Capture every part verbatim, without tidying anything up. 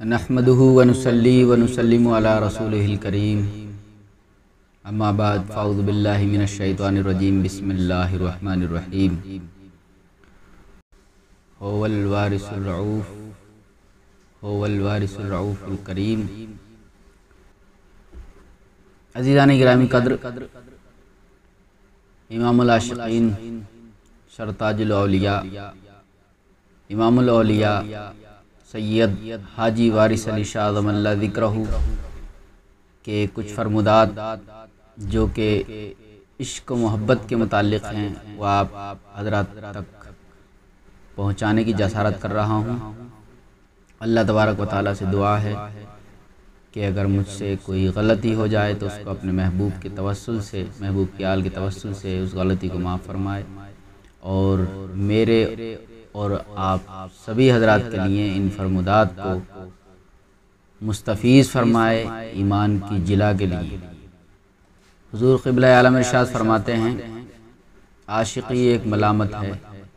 نحمده ونصلي ونسلم على رسوله الكريم اما بعد فاعوذ باللہ من الشیطان الرجیم بسم اللہ الرحمن الرحیم هو الوارث الرؤوف هو الوارث الرؤوف الکریم۔ عزیزان گرامی قدر، امام العاشقین سرتاج الاولیاء امام الاولیاء سید حاجی وارث علی شاہ اعظم اللہ ذکرہ کے کچھ فرمودات جو کہ عشق و محبت کے متعلق ہیں وہ آپ حضرات تک پہنچانے کی جسارت کر رہا ہوں۔ اللہ تبارک و تعالیٰ سے دعا ہے کہ اگر مجھ سے کوئی غلطی ہو جائے تو اس کو اپنے محبوب کے توسل سے، محبوب کی آل کے توسل سے اس غلطی کو معاف فرمائے، اور میرے اور آپ سبھی حضرات کے لیے ان فرمودات کو مستفیض فرمائے ایمان کی جلا کے لیے۔ حضور قبلہ عالم ارشاد فرماتے ہیں، عاشقی ایک ملامت ہے،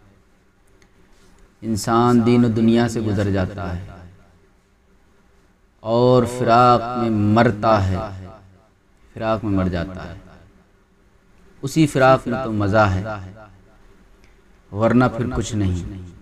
انسان دین و دنیا سے گزر جاتا ہے اور فراق میں مرتا ہے، فراق میں مر جاتا ہے، اسی فراق میں تو مزہ ہے ورنہ پھر کچھ نہیں۔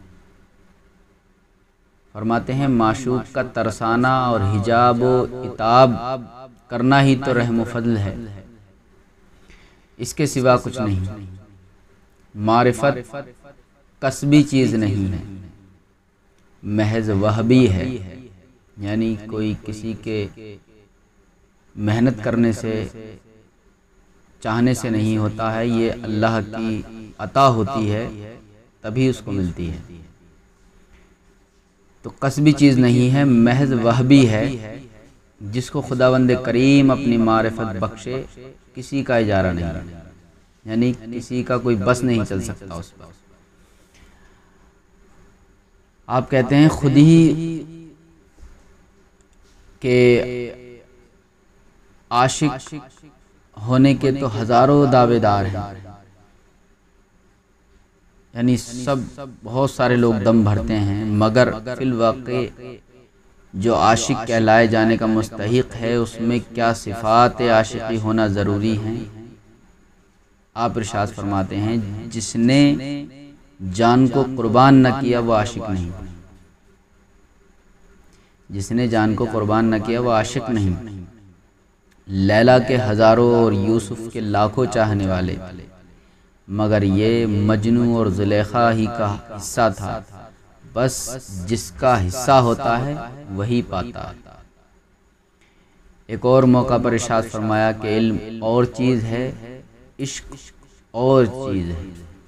فرماتے ہیں معشوق کا ترسانہ اور حجاب و عتاب کرنا ہی تو رحم و فضل ہے، اس کے سوا کچھ نہیں۔ معرفت کسبی چیز نہیں ہے، محض وہبی ہے، یعنی کوئی کسی کے محنت کرنے سے، چاہنے سے نہیں ہوتا ہے، یہ اللہ کی عطا ہوتی ہے تبھی اس کو ملتی ہے۔ تو کسبی چیز نہیں ہے، محض وہبی ہے، جس کو خداوند کریم اپنی معرفت بخشے کسی کا اجارہ نہیں ہے، یعنی کسی کا کوئی بس نہیں چل سکتا اس پر۔ آپ کہتے ہیں خود ہی کہ عاشق ہونے کے تو ہزاروں دعوے دار ہیں، یعنی سب بہت سارے لوگ دم بھرتے ہیں، مگر فی الواقع جو عاشق کہلائے جانے کا مستحق ہے اس میں کیا صفات عاشقی ہونا ضروری ہیں۔ آپ ارشاد فرماتے ہیں، جس نے جان کو قربان نہ کیا وہ عاشق نہیں، جس نے جان کو قربان نہ کیا وہ عاشق نہیں۔ لیلا کے ہزاروں اور یوسف کے لاکھوں چاہنے والے، مگر یہ مجنوں اور زلیخا ہی کا حصہ تھا، بس جس کا حصہ ہوتا ہے وہی پاتا ہے۔ ایک اور موقع پر ارشاد فرمایا کہ علم اور چیز ہے، عشق اور چیز ہے۔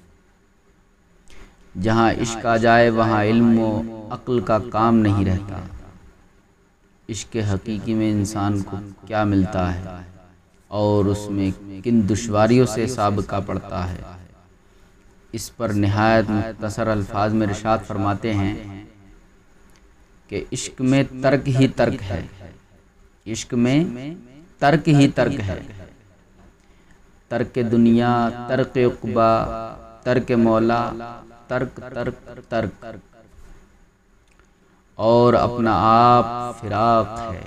جہاں عشق آ جائے وہاں علم و عقل کا کام نہیں رہتا۔ عشق حقیقی میں انسان کو کیا ملتا ہے اور اس میں کن دشواریوں سے سابقہ پڑتا ہے، اس پر نہایت مختصر الفاظ میں ارشاد فرماتے ہیں کہ عشق میں ترک ہی ترک ہے، عشق میں ترک ہی ترک ہے، ترک دنیا، ترک عقبہ، ترک مولا، ترک ترک ترک اور اپنا آپ فراق ہے۔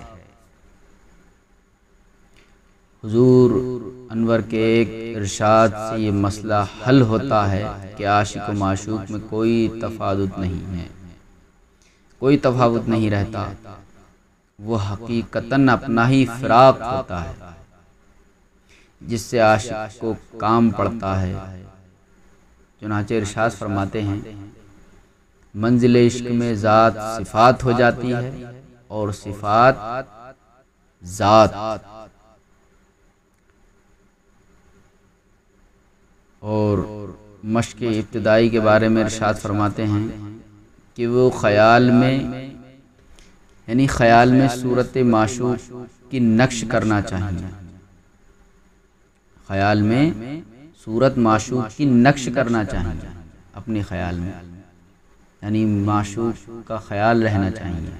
حضور انور کے ایک ارشاد سے یہ مسئلہ حل ہوتا ہے کہ عاشق و معشوق میں کوئی تفاوت نہیں ہے، کوئی تفاوت نہیں رہتا، وہ حقیقتاً اپنا ہی فراق ہوتا ہے جس سے عاشق کو کام پڑتا ہے۔ چنانچہ ارشاد فرماتے ہیں، منزل عشق میں ذات صفات ہو جاتی ہے اور صفات ذات، اور مشق ابتدائی کے بارے میں ارشاد فرماتے ہیں کہ وہ خیال میں، یعنی خیال میں صورت معشوق کی نقش کرنا چاہیے، خیال میں صورت معشوق کی نقش کرنا چاہیے اپنے خیال میں، یعنی معشوق کا خیال رہنا چاہیے۔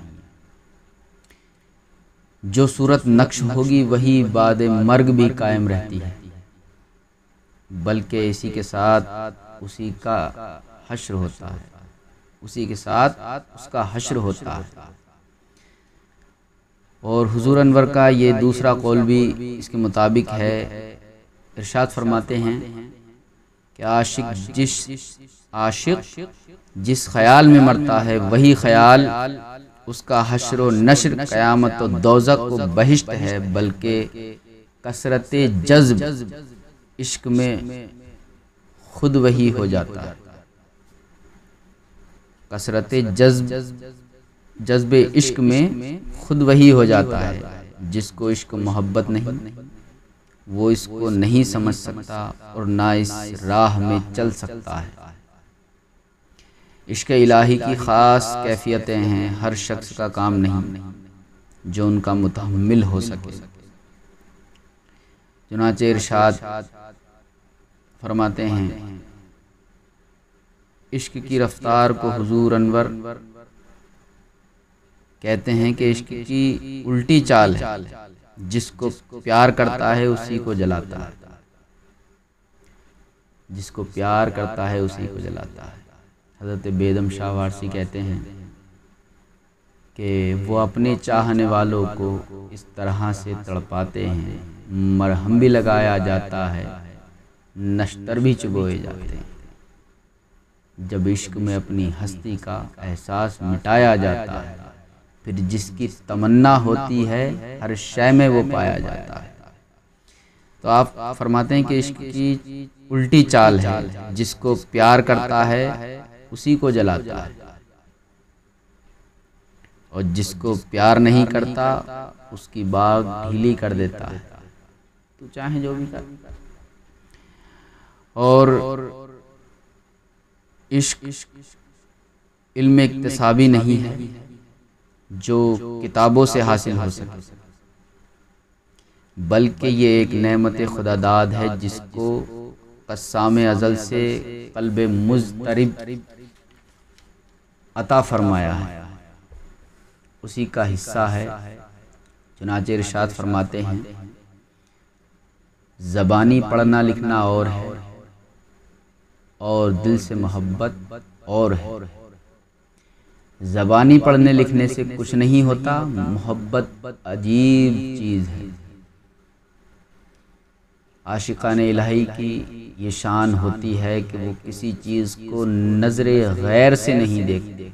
جو صورت نقش ہوگی وہی بعد مرگ بھی قائم رہتی ہے، بلکہ اسی کے ساتھ اسی کا حشر ہوتا ہے، اسی کے ساتھ اس کا حشر ہوتا ہے۔ اور حضور انور کا یہ دوسرا قول بھی اس کے مطابق ہے، ارشاد فرماتے ہیں کہ عاشق جس عاشق جس خیال میں مرتا ہے وہی خیال اس کا حشر و نشر قیامت و دوزخ و بہشت ہے، بلکہ کثرت جذب عشق میں خود وہی ہو جاتا ہے۔ کثرت جذب جذب عشق میں خود وہی ہو جاتا ہے۔ جس کو عشق و محبت نہیں وہ اس کو نہیں سمجھ سکتا اور نہ اس راہ میں چل سکتا ہے۔ عشق الہی کی خاص کیفیتیں ہیں، ہر شخص کا کام نہیں جو ان کا متحمل ہو سکے۔ چنانچہ ارشاد فرماتے ہیں عشق کی رفتار کو حضور انور کہتے ہیں کہ عشق کی الٹی چال ہے، جس کو پیار کرتا ہے اسی کو جلاتا ہے، جس کو پیار کرتا ہے اسی کو جلاتا ہے۔ حضرت بیدم شاہ وارسی کہتے ہیں کہ وہ اپنے چاہنے والوں کو اس طرح سے تڑپاتے ہیں، مرہم بھی لگایا جاتا ہے، نشتر بھی چبوئے جاتے ہیں۔ جب عشق میں اپنی ہستی کا احساس مٹایا جاتا ہے، پھر جس کی تمنا ہوتی ہے ہر شے میں وہ پایا جاتا ہے۔ تو آپ فرماتے ہیں کہ عشق کی الٹی چال ہے، جس کو پیار کرتا ہے اسی کو جلاتا ہے، اور جس کو پیار نہیں کرتا اس کی باغ ڈھیلی کر دیتا ہے، تو چاہے جو بھی کر۔ اور عشق علم اکتسابی نہیں ہے جو کتابوں سے حاصل ہو سکے، بلکہ یہ ایک نعمت خدا داد ہے جس کو قسام ازل سے قلب مضطرب عطا فرمایا ہے، اسی کا حصہ ہے۔ چنانچہ ارشاد فرماتے ہیں زبانی پڑھنا لکھنا اور ہے اور دل سے محبت اور ہے۔ زبانی پڑھنے لکھنے سے کچھ نہیں ہوتا، محبت عجیب چیز ہے۔ عاشقان الہی کی یہ شان ہوتی ہے کہ وہ کسی چیز کو نظر غیر سے نہیں دیکھتے،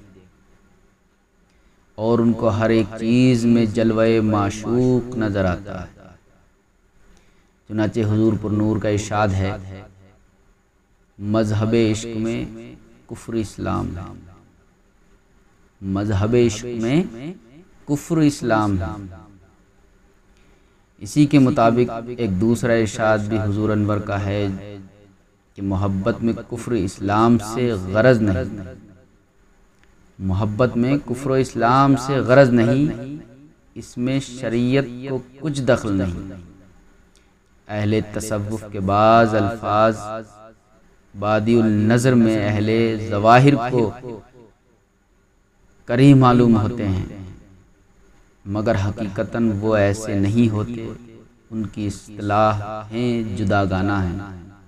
اور ان کو ہر ایک چیز میں جلوہ معشوق نظر آتا ہے۔ چنانچہ حضور پر نور کا ارشاد ہے مذہب عشق میں کفر اسلام ہے، مذہب عشق میں کفر اسلام ہے۔ اسی کے مطابق ایک دوسرا ارشاد بھی حضور انور کا ہے کہ محبت میں کفر اسلام سے غرض نہیں، محبت میں کفر و اسلام سے غرض نہیں، اس میں شریعت کو کچھ دخل نہیں۔ اہل تصوف کے بعض الفاظ بادی النظر میں اہل ظواہر کو کرہ معلوم ہوتے ہیں، مگر حقیقتاً وہ ایسے نہیں ہوتے، ان کی اصطلاحیں جداگانہ ہیں۔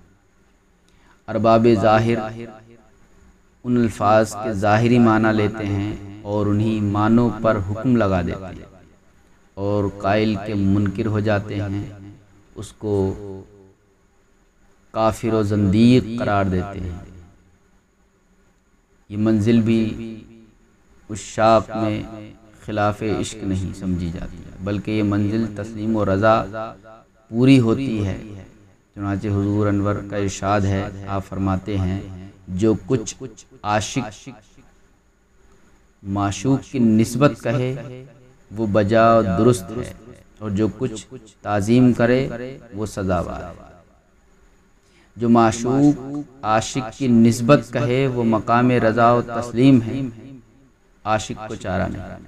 ارباب ظاہر ان الفاظ کے ظاہری معنی لیتے ہیں اور انہی معنوں پر حکم لگا دیتے ہیں، اور قائل کے منکر ہو جاتے ہیں، اس کو کافر و زندیق قرار دیتے ہیں۔ یہ منزل بھی عشاق میں خلاف عشق نہیں سمجھی جاتی، بلکہ یہ منزل تسلیم و رضا پوری ہوتی ہے۔ چنانچہ حضور انور کا ارشاد ہے، آپ فرماتے ہیں جو کچھ عاشق معشوق کی نسبت کہے وہ بجا و درست ہے، اور جو کچھ تعظیم کرے وہ سزاوار ہے۔ جو معشوق عاشق کی نسبت کہے وہ مقام رضا و تسلیم ہے، عاشق کو چارہ نہیں۔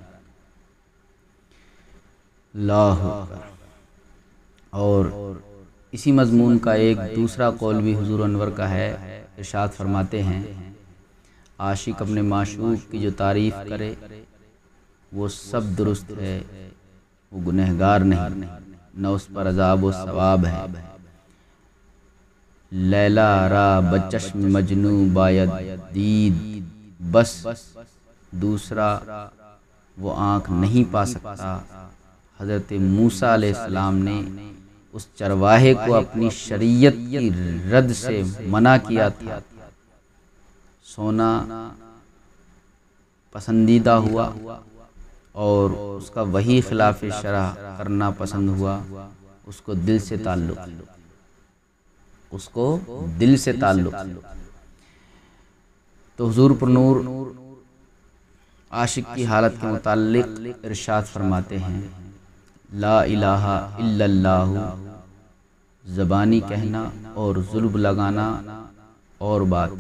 اللہ اکبر۔ اور اسی مضمون کا ایک دوسرا قول بھی حضور انور کا ہے، ارشاد فرماتے ہیں عاشق اپنے معشوق کی جو تعریف کرے وہ سب درست ہے، وہ گنہگار نہیں، نہ اس پر عذاب و ثواب ہے۔ لیلا را بچشم مجنو باید دید، بس دوسرا وہ آنکھ نہیں پا سکتا حضرت موسیٰ علیہ السلام نے اس چرواہے کو اپنی شریعت کی رد سے منع کیا تھا، سونا پسندیدہ ہوا اور اس کا وہی خلاف شرع کرنا پسند ہوا، اس کو دل سے تعلق اس کو دل سے تعلق تو حضور پر نور عاشق کی حالت کے متعلق ارشاد فرماتے ہیں، لا الہ الا اللہ زبانی کہنا اور ظلم لگانا اور بات،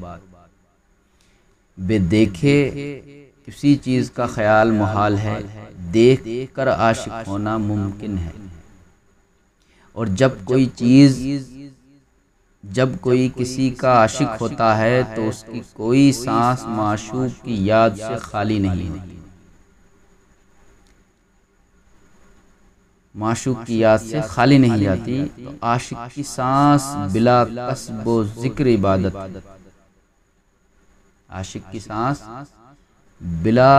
بے دیکھے کسی چیز کا خیال محال ہے، دیکھ کر عاشق ہونا ممکن ہے، اور جب کوئی چیز جب کوئی کسی کا عاشق ہوتا ہے تو اس کی کوئی سانس معشوق کی یاد سے خالی نہیں ہوتی، معشوق کی یاد سے خالی نہیں جاتی، تو عاشق کی سانس بلا قصب و ذکر عبادت، عاشق کی سانس بلا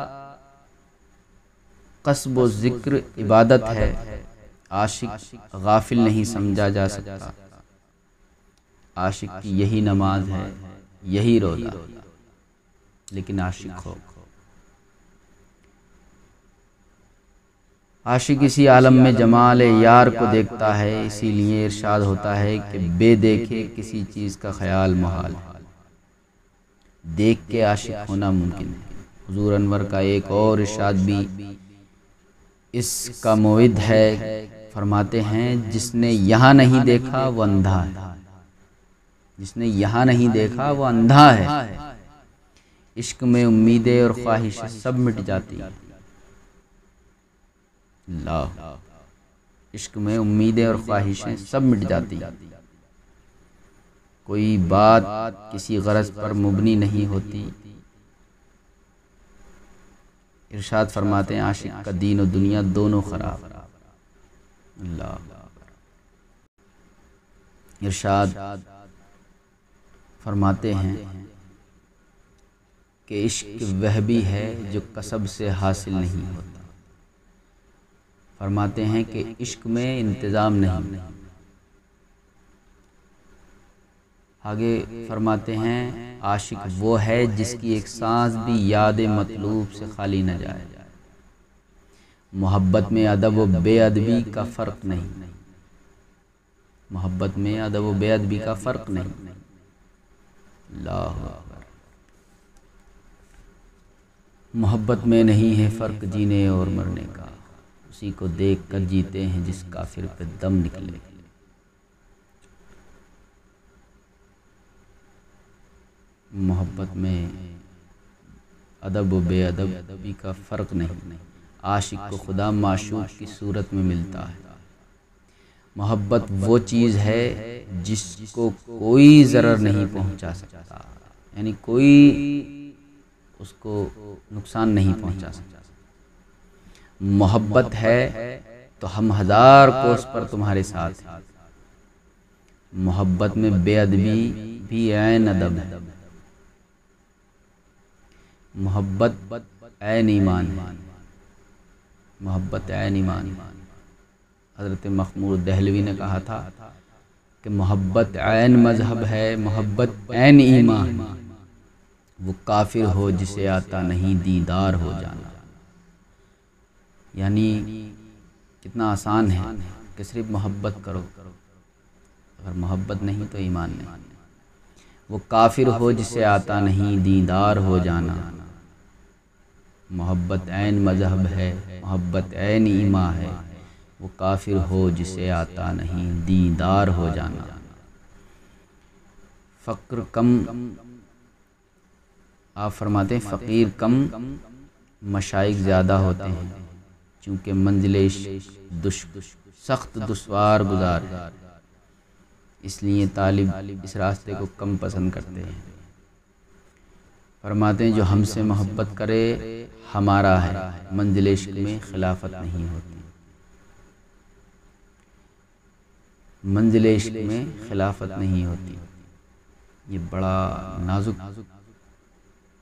قصب و ذکر عبادت ہے، عاشق غافل نہیں سمجھا جا سکتا، عاشق کی یہی نماز ہے، یہی روزہ، لیکن عاشق ہو عاشق اسی عالم میں جمال یار کو دیکھتا ہے، اسی لیے ارشاد ہوتا ہے کہ بے دیکھے کسی چیز کا خیال محال ہے، دیکھ کے عاشق ہونا ممکن ہے۔ حضور انور کا ایک اور ارشاد بھی اس کا موعد ہے، فرماتے ہیں جس نے یہاں نہیں دیکھا وہ اندھا ہے، جس نے یہاں نہیں دیکھا وہ اندھا ہے، عشق میں امیدیں اور خواہشیں سب مٹ جاتی ہیں، اللہ، عشق میں امیدیں اور خواہشیں سب مٹ جاتی ہیں، کوئی بات کسی غرض پر مبنی نہیں ہوتی، ارشاد فرماتے ہیں عاشق کا دین و دنیا دونوں خراب، اللہ، ارشاد فرماتے ہیں کہ عشق وہ بھی ہے جو کسب سے حاصل نہیں ہوتا، فرماتے ہیں کہ عشق میں انتظام نہیں، آگے فرماتے ہیں عاشق وہ ہے جس کی ایک سانس بھی یاد مطلوب سے خالی نہ جائے، محبت میں ادب و بے ادبی کا فرق نہیں، محبت میں ادب و بے ادبی کا فرق نہیں، اللہ اکبر، محبت میں نہیں ہے فرق جینے اور مرنے کا، اسی کو دیکھ کر جیتے ہیں جس کافر پہ دم نکلے، محبت میں ادب و بے ادبی کا فرق نہیں، عاشق کو خدا معشوق کی صورت میں ملتا ہے، محبت وہ چیز ہے جس کو کوئی ضرر نہیں پہنچا سکتا، یعنی کوئی اس کو نقصان نہیں پہنچا سکتا، محبت ہے تو ہم ہزار کوس پر تمہارے ساتھ ہیں، محبت میں بے ادبی بھی عین ادب ہے، محبت عین ایمان ہے، محبت عین ایمان ہے، حضرت مخمور دہلوی نے کہا تھا کہ محبت عین مذہب ہے، محبت عین ایمان، وہ کافر ہو جسے آتا نہیں دیدار ہو جانا، یعنی کتنا آسان ہے کہ صرف محبت کرو، اگر محبت نہیں تو ایمان نہیں، وہ کافر ہو جسے آتا نہیں دیدار ہو جانا، محبت عین مذہب ہے، محبت عین ایمان ہے، وہ کافر ہو جسے آتا نہیں دیدار ہو جانا، فقر کم، آپ فرماتے ہیں فقیر کم مشائخ زیادہ ہوتے ہیں، چونکہ منزل عشق سخت دشوار گزار ہے، اس لیے طالب اس راستے کو کم پسند کرتے ہیں، فرماتے ہیں جو ہم سے محبت کرے ہمارا ہے، منزل عشق میں خلافت نہیں ہوتی، منزل عشق میں خلافت نہیں ہوتی، یہ بڑا نازک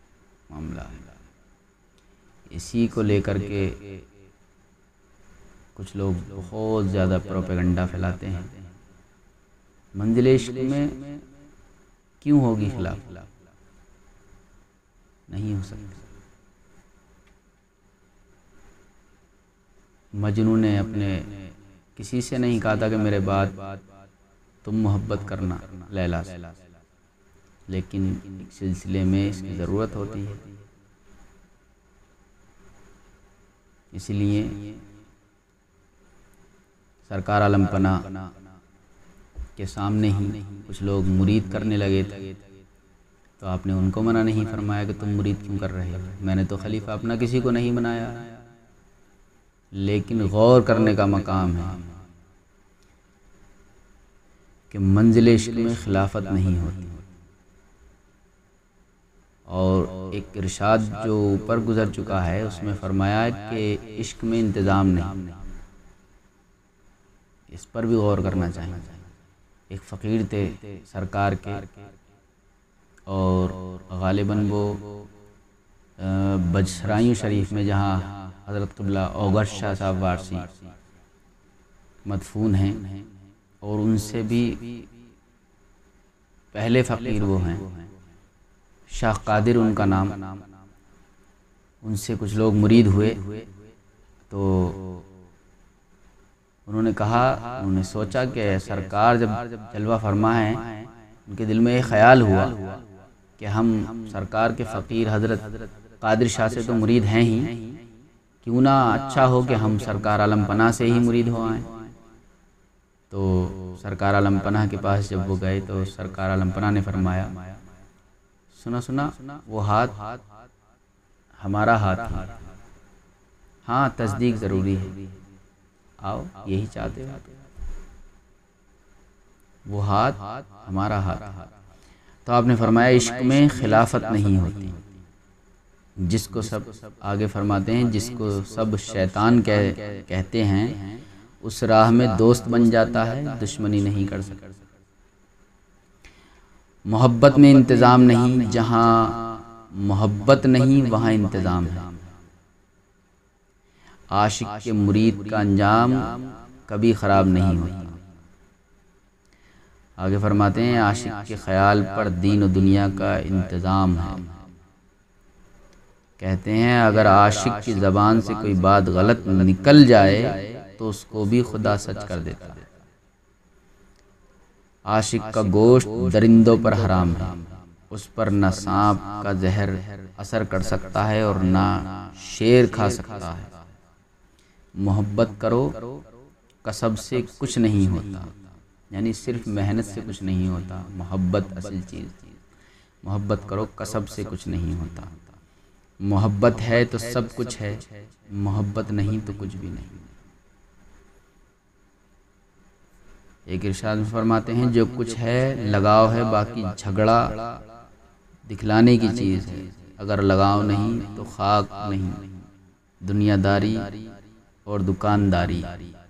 معاملہ ہے، اسی کو لے کر کے کچھ لوگ بہت زیادہ پروپیگنڈا پھیلاتے ہیں۔ منزل عشق میں کیوں ہوگی خلاف؟ نہیں ہو سکتی۔ مجنوں نے اپنے کسی سے نہیں کہا تھا کہ میرے بعد تم محبت کرنا لیلا سے، لیکن ایک سلسلے میں اس کی ضرورت ہوتی ہے، اس لیے سرکار عالم پناہ کے سامنے ہی کچھ لوگ مرید کرنے لگے تھے، تو آپ نے ان کو منع نہیں فرمایا کہ تم مرید کیوں کر رہے ہو؟ میں نے تو خلیفہ اپنا کسی کو نہیں بنایا۔ لیکن غور کرنے کا مقام ہے کہ منزل عشق میں خلافت نہیں ہوتی، اور ایک ارشاد جو اوپر گزر چکا ہے اس میں فرمایا کہ عشق میں انتظام نہیں، اس پر بھی غور کرنا چاہیے۔ ایک فقیر تھے سرکار کے، اور غالباً وہ بجسرائیوں شریف میں جہاں حضرت قبلہ اوغش شاہ صاحب وارسی مدفون ہیں، اور ان سے بھی پہلے فقیر وہ ہیں، شاہ قادر ان کا نام۔ ان سے کچھ لوگ مرید ہوئے، تو انہوں نے کہا، انہوں نے سوچا کہ سرکار جب جلوہ فرما ہے، ان کے دل میں یہ خیال ہوا کہ ہم سرکار کے فقیر حضرت قادر شاہ سے تو مرید ہیں ہی، کیوں نہ اچھا ہو کہ ہم سرکار عالم پناہ سے ہی مرید ہو آئیں۔ تو سرکار عالم پناہ کے پاس جب وہ گئے تو سرکار عالم پناہ نے فرمایا، سنا سنا وہ ہاتھ ہمارا ہاتھ ہے، ہاں تصدیق ضروری ہے، آؤ یہی چاہتے ہو، وہ ہاتھ ہمارا ہاتھ۔ تو آپ نے فرمایا عشق میں خلافت نہیں ہوتی، جس کو سب آگے فرماتے ہیں جس کو سب شیطان کہتے ہیں، اس راہ میں دوست بن جاتا ہے، دشمنی نہیں کر سکتا۔ محبت میں انتظام نہیں، جہاں محبت نہیں وہاں انتظام ہے۔ عاشق کے مرید کا انجام کبھی خراب نہیں ہوتا۔ آگے فرماتے ہیں عاشق کے خیال پر دین و دنیا کا انتظام ہے۔ کہتے ہیں اگر عاشق کی زبان سے کوئی بات غلط نکل جائے تو اس کو بھی خدا سچ کر دیتا ہے۔ عاشق کا گوشت درندوں پر حرام ہے، اس پر نہ سانپ کا زہر اثر کر سکتا ہے اور نہ شیر کھا سکتا ہے۔ محبت کرو، کسب سے کچھ نہیں ہوتا، یعنی صرف محنت سے کچھ نہیں ہوتا، محبت اصل چیز۔ محبت کرو، کسب سے کچھ نہیں ہوتا۔ محبت ہے تو سب کچھ ہے، محبت نہیں تو کچھ بھی نہیں۔ ایک ارشاد میں فرماتے ہیں جو کچھ ہے لگاؤ ہے، باقی جھگڑا دکھلانے کی چیز ہے، اگر لگاؤ نہیں تو خاک نہیں، دنیا داری اور دکانداری۔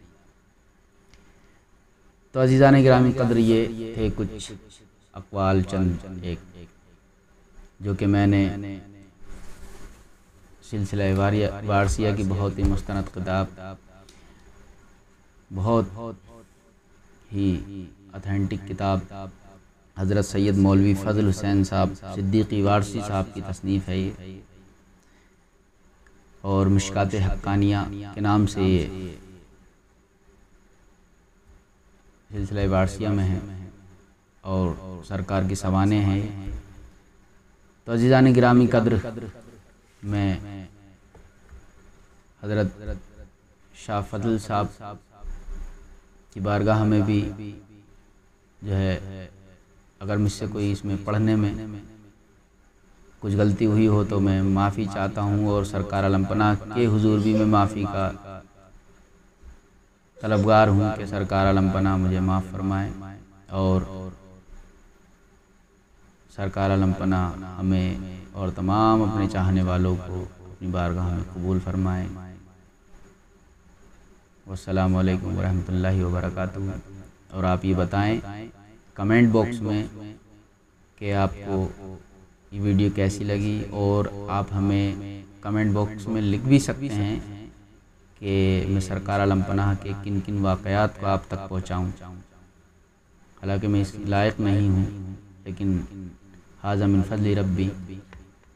تو عزیزان گرامی قدر، یہ تھے کچھ اقوال چند ایک جو کہ میں نے سلسلہ وارثیہ کی بہت ہی مستند کتاب، بہت ہی اتھینٹک کتاب، حضرت سید مولوی فضل حسین صاحب صدیقی وارثی صاحب کی تصنیف ہے یہ، اور مشکات حقانیہ کے نام سے یہ سلسلہ وارثیہ میں ہے، اور سرکار کی سوانح ہیں۔ تو عزیزان گرامی قدر، میں حضرت شاہ فضل صاحب کی بارگاہ میں بھی جو ہے، اگر مجھ سے کوئی اس میں پڑھنے میں کچھ غلطی ہوئی ہو تو میں معافی چاہتا ہوں، اور سرکار عالم پناہ کے حضور بھی میں معافی کا طلبگار ہوں کہ سرکار عالم پناہ مجھے معاف فرمائیں، اور سرکار عالم پناہ ہمیں اور تمام اپنے چاہنے والوں کو اپنی بارگاہ میں قبول فرمائیں۔ والسلام علیکم ورحمۃ اللہ وبرکاتہ۔ اور آپ یہ بتائیں کمنٹ باکس میں کہ آپ کو یہ ویڈیو کیسی لگی، اور آپ ہمیں کمنٹ باکس میں لکھ بھی سکتے ہیں کہ میں سرکار عالم پناہ کے کن کن واقعات کو آپ تک پہنچاؤں، حالانکہ میں اس لائق نہیں ہوں، لیکن ھذا من فضل ربی،